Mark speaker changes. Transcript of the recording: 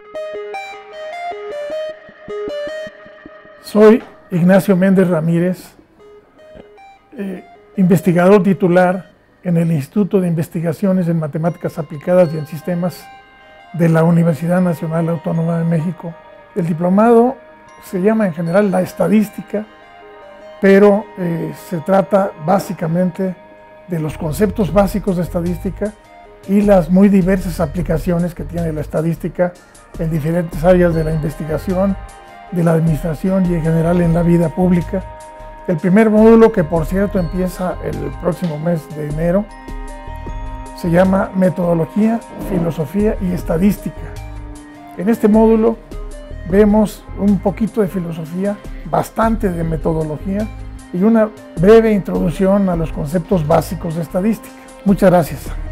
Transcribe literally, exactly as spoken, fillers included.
Speaker 1: Soy Ignacio Méndez Ramírez, eh, investigador titular en el Instituto de Investigaciones en Matemáticas Aplicadas y en Sistemas de la Universidad Nacional Autónoma de México. El diplomado se llama en general la estadística, pero eh, se trata básicamente de los conceptos básicos de estadística y las muy diversas aplicaciones que tiene la estadística en diferentes áreas de la investigación, de la administración y en general en la vida pública. El primer módulo, que por cierto empieza el próximo mes de enero, se llama Metodología, Filosofía y Estadística. En este módulo vemos un poquito de filosofía, bastante de metodología y una breve introducción a los conceptos básicos de estadística. Muchas gracias.